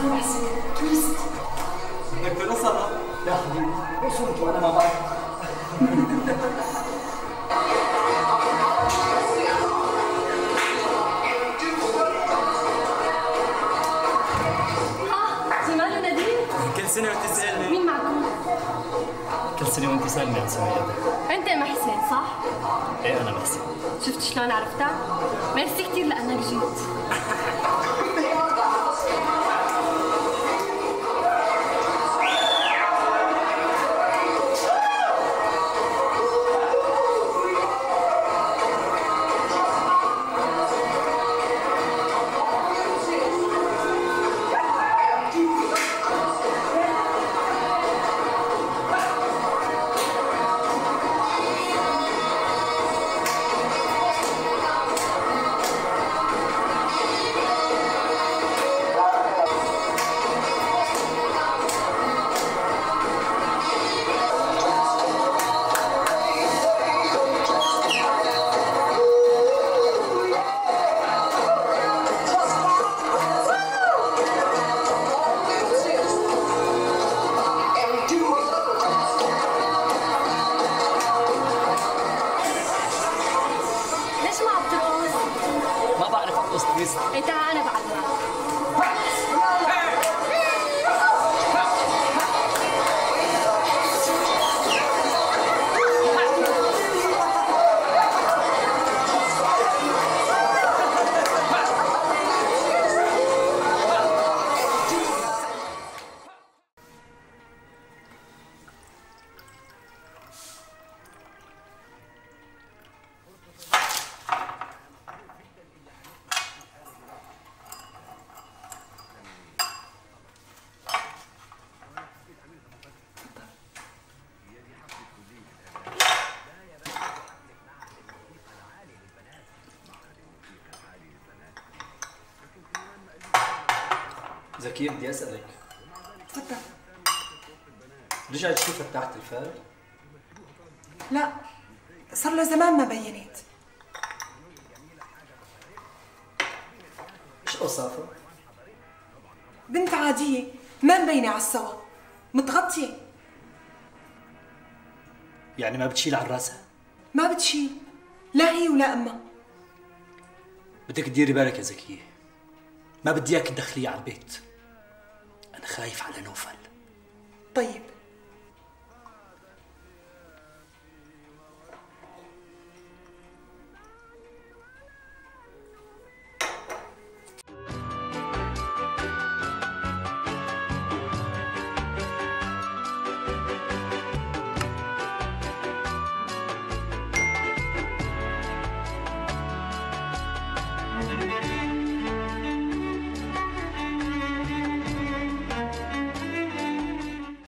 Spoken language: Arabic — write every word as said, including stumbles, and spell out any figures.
عفوا حسين، تورست. بدك ترقصها؟ يا حبيبي وصلت وانا مع بعض. ها جمال ونادين؟ كل سنة وانت تسألني. مين معكم؟ كل سنه وانت سالمه يا سمية. انت محسن صح؟ ايه انا محسن. شفت شلون عرفتها؟ ميرسي كثير لانك جيت. انت انا بعلمك. زكية بدي اسألك. تفضل. رجعت شو فتحت الفال؟ لا صار له زمان ما بينت. ايش اوصافها؟ بنت عادية ما مبينة على السوا، متغطية. يعني ما بتشيل عن راسها؟ ما بتشيل، لا هي ولا امها. بدك تديري بالك يا زكية، ما بدي اياك تدخليه على البيت. انا خايف على نوفل. طيب